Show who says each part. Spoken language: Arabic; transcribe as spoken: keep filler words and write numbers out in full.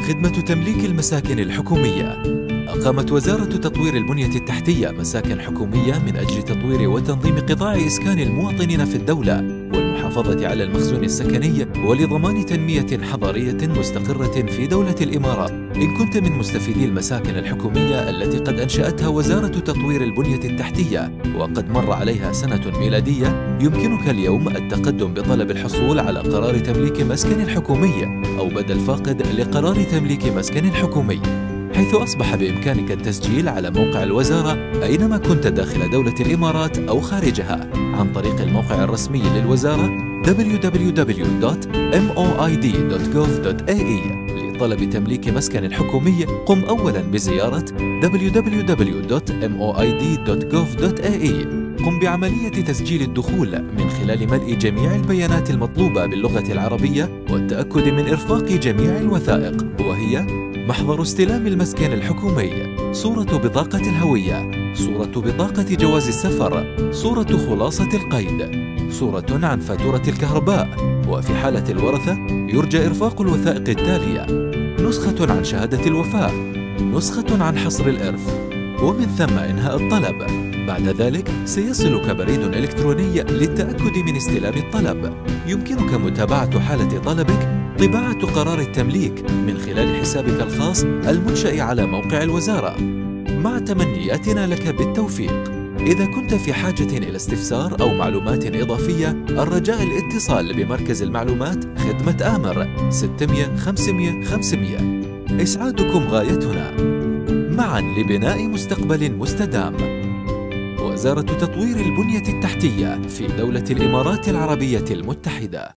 Speaker 1: خدمة تمليك المساكن الحكومية. أقامت وزارة تطوير البنية التحتية مساكن حكومية من أجل تطوير وتنظيم قطاع إسكان المواطنين في الدولة والمحافظة على المخزون السكني ولضمان تنمية حضارية مستقرة في دولة الإمارات. إن كنت من مستفيدي المساكن الحكومية التي قد أنشأتها وزارة تطوير البنية التحتية وقد مر عليها سنة ميلادية، يمكنك اليوم التقدم بطلب الحصول على قرار تمليك مسكن حكومي أو بدل فاقد لقرار تمليك مسكن حكومي، حيث أصبح بإمكانك التسجيل على موقع الوزارة أينما كنت داخل دولة الإمارات أو خارجها عن طريق الموقع الرسمي للوزارة دبليو دبليو دبليو دوت إم أو آي دي دوت جوف دوت إيه إي. لطلب تمليك مسكن حكومي قم أولاً بزيارة دبليو دبليو دبليو دوت إم أو آي دي دوت جوف دوت إيه إي. قم بعملية تسجيل الدخول من خلال ملء جميع البيانات المطلوبة باللغة العربية والتأكد من إرفاق جميع الوثائق، وهي محضر استلام المسكن الحكومي، صورة بطاقة الهوية، صورة بطاقة جواز السفر، صورة خلاصة القيد، صورة عن فاتورة الكهرباء، وفي حالة الورثة يرجى إرفاق الوثائق التالية: نسخة عن شهادة الوفاة، نسخة عن حصر الإرث، ومن ثم إنهاء الطلب. بعد ذلك سيصلك بريد إلكتروني للتأكد من استلام الطلب. يمكنك متابعة حالة طلبك، طباعة قرار التمليك من خلال حسابك الخاص المنشأ على موقع الوزارة. مع تمنياتنا لك بالتوفيق. إذا كنت في حاجة إلى استفسار أو معلومات إضافية، الرجاء الاتصال بمركز المعلومات خدمة آمر ستمئة خمسمئة خمسمئة. إسعادكم غايتنا، معاً لبناء مستقبل مستدام. وزارة تطوير البنية التحتية في دولة الإمارات العربية المتحدة.